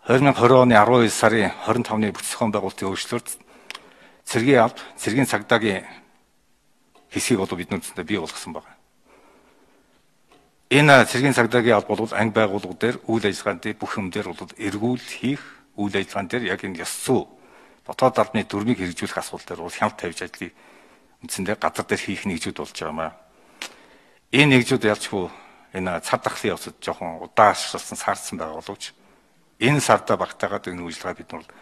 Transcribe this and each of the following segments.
2020 оны 12 сарын 25-ны бүтцийн байгуулалтын өөрчлөлт цэргийн цагдаагийн хэсгийг бол бид нүцэндээ бий болгосон байна. Энэ цэргийн цагдаагийн алба бол анги байгууллага дээр үйл ажиллагааны бүх юм дээр бол эргүүл хийх үйл ажиллагаан дээр яг энэ ёс зүй дотоод албаны дүрмийг хэрэгжүүлэх асуудал дээр бол хямд тавьж ажлыг үндсэндээ газар дээр хийх нэгжүүд болж байгаа юм аа. Энэ нэгжүүд ялчгүй энэ цад тахлын явцад жоохон удаашралсан саарсан байгаа боловч энэ сарда багтаагаад энэ үйлчлэгээ бид нар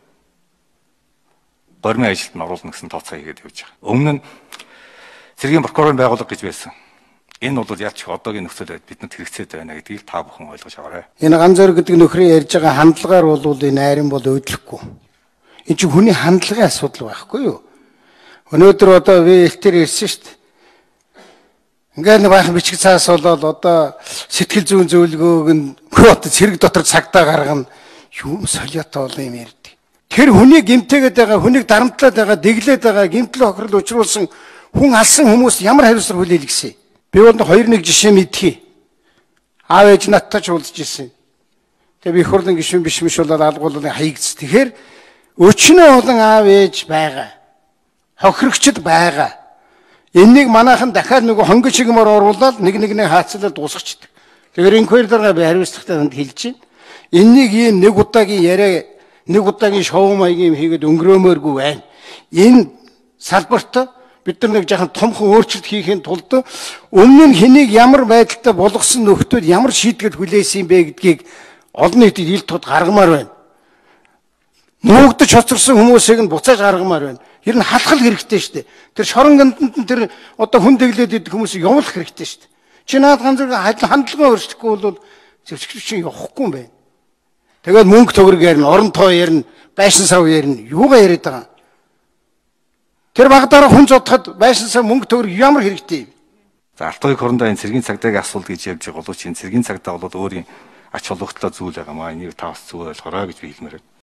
гормын ажилд нь оруулна гэсэн тооцоо хийгээд явж байгаа. Өмнө нь цэргийн прокурорын байгууллага гэж байсан. Энэ бол ялч одоогийн нөхцөл байдал бидэнд хэрэгцээтэй байна гэдгийг та бүхэн ойлгож аваарай. Энэ Ганзойр гэдэг нөхрийн ярьж байгаа хандлагаар бол энэ айрын бол өдлөхгүй. Энэ чинь хүний хандлагын асуудал байхгүй юу? Өнөөдөр одоо ВЛТ-ээр ирсэн шүү дээ. Ингээд нэг баахан бичиг цаас болоод одоо сэтгэл зүйн зөвлөгөөг нь одоо цэрэг дотор цагдаа гаргана. Юм солиотой бол юм ярьд. Тэр хүний гимтэйгээд байгаа, хүнийг дарамтлаад байгаа, дэглээд байгаа, гимтэл хохирол учруулсан хүн алсан хүмүүс ямар хариуцлага хүлээлгэсэн. Би бол нэг жишээ мэдхий. Аав ээж надтай ч уулзж ирсэн. Тэгээ би их хурлын гишүүн биш болоод алгуулгын хаягдс. Тэгэхээр өчнөө олон аав ээж байгаа. Хохирогчд байгаа. Энийг манайхан дахиад нөгөө хонгон шигмээр оруулаад нэг хаацлаад дуусгачихдаг. Тэгэхээр инквайр дараа би хариуцлагатай хэлж байна. Энийг ийм нэг удаагийн яриа, нэг удаагийн шоу маягийн хийгээд өнгөрөөмөөргүй байна. Энэ салбарт бид нар нэг жаахан томхон өөрчлөлт хийхин тулд өмнө нь хэнийг ямар байдалтай болгосон нөхдүүд ямар шийдэл хүлээсэн бэ гэдгийг олон нийтэд ил тод гаргамаар байна. Нуугдаж хоцорсон хүмүүсийг нь буцааж гаргамаар байна. Ер нь халахл хэрэгтэй шүү дээ. Тэр шорон ганданд тэр одоо хүн дэглээд идэх хүмүүсийг явуулах хэрэгтэй шүү дээ. Чи наад ганцхан хандлагаа өөрчлөхгүй бол зэвсгч чинь явахгүй юм байна. Тэгээд мөнгө төгрөг ярина, орон тоо ярина, байшин сав ярина. Юугаа яриад байгаа? Тэр багадаараа хүн зодоход байшин сав мөнгө төгрөг ямар хэрэгтэй юм? За алт хоёр хорондоо энэ цэргийн цагдаагийн асуулт гэж ярьж байгаа боловч энэ цэргийн цагдаа бол өөрийн ач холбогдолтой зүйл байгаа маа. Энийг та бас зөв ойлгоорой гэж би хэлмээр байна.